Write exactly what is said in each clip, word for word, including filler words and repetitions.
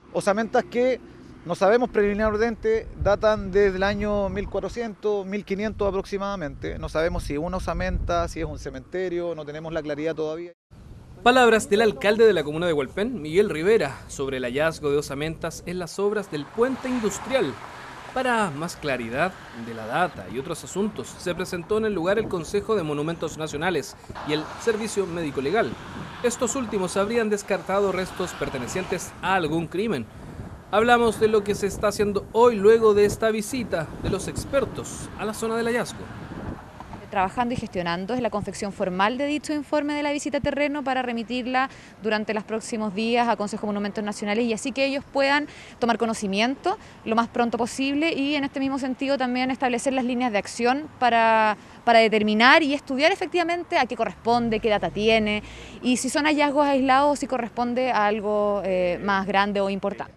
osamentas que no sabemos preliminarmente, datan desde el año mil cuatrocientos, mil quinientos aproximadamente. No sabemos si es una osamenta, si es un cementerio, no tenemos la claridad todavía. Palabras del alcalde de la comuna de Hualpén, Miguel Rivera, sobre el hallazgo de osamentas en las obras del puente industrial. Para más claridad de la data y otros asuntos, se presentó en el lugar el Consejo de Monumentos Nacionales y el Servicio Médico Legal. Estos últimos habrían descartado restos pertenecientes a algún crimen. Hablamos de lo que se está haciendo hoy luego de esta visita de los expertos a la zona del hallazgo. Trabajando y gestionando es la confección formal de dicho informe de la visita a terreno para remitirla durante los próximos días a Consejo de Monumentos Nacionales y así que ellos puedan tomar conocimiento lo más pronto posible y en este mismo sentido también establecer las líneas de acción para, para determinar y estudiar efectivamente a qué corresponde, qué data tiene y si son hallazgos aislados o si corresponde a algo eh, más grande o importante.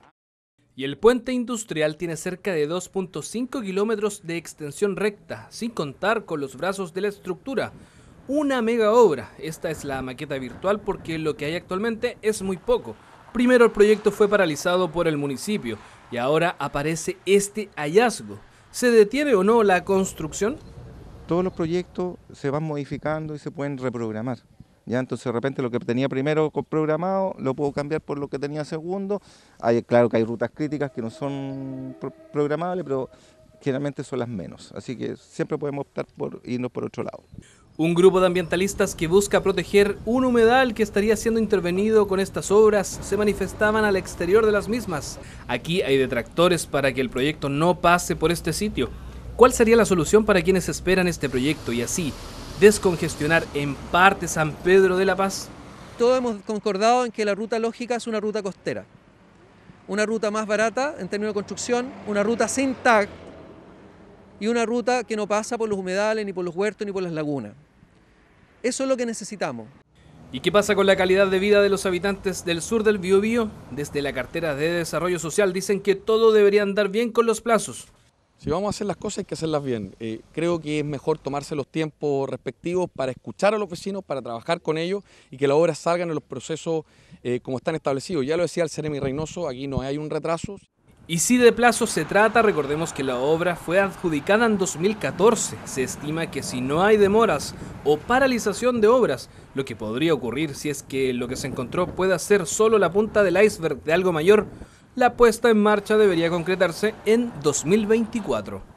Y el puente industrial tiene cerca de dos punto cinco kilómetros de extensión recta, sin contar con los brazos de la estructura. Una mega obra. Esta es la maqueta virtual porque lo que hay actualmente es muy poco. Primero el proyecto fue paralizado por el municipio y ahora aparece este hallazgo. ¿Se detiene o no la construcción? Todos los proyectos se van modificando y se pueden reprogramar. Ya, entonces de repente lo que tenía primero programado lo puedo cambiar por lo que tenía segundo. Hay, claro que hay rutas críticas que no son pro programables, pero generalmente son las menos. Así que siempre podemos optar por irnos por otro lado. Un grupo de ambientalistas que busca proteger un humedal que estaría siendo intervenido con estas obras se manifestaban al exterior de las mismas. Aquí hay detractores para que el proyecto no pase por este sitio. ¿Cuál sería la solución para quienes esperan este proyecto y así descongestionar en parte San Pedro de la Paz? Todos hemos concordado en que la ruta lógica es una ruta costera. Una ruta más barata en términos de construcción, una ruta sin T A C y una ruta que no pasa por los humedales, ni por los huertos, ni por las lagunas. Eso es lo que necesitamos. ¿Y qué pasa con la calidad de vida de los habitantes del sur del Biobío? Desde la cartera de Desarrollo Social dicen que todo debería andar bien con los plazos. Si vamos a hacer las cosas hay que hacerlas bien. Eh, creo que es mejor tomarse los tiempos respectivos para escuchar a los vecinos, para trabajar con ellos y que las obras salgan en los procesos eh, como están establecidos. Ya lo decía el Seremi Reynoso, aquí no hay un retraso. Y si de plazos se trata, recordemos que la obra fue adjudicada en dos mil catorce. Se estima que si no hay demoras o paralización de obras, lo que podría ocurrir si es que lo que se encontró pueda ser solo la punta del iceberg de algo mayor, la puesta en marcha debería concretarse en dos mil veinticuatro.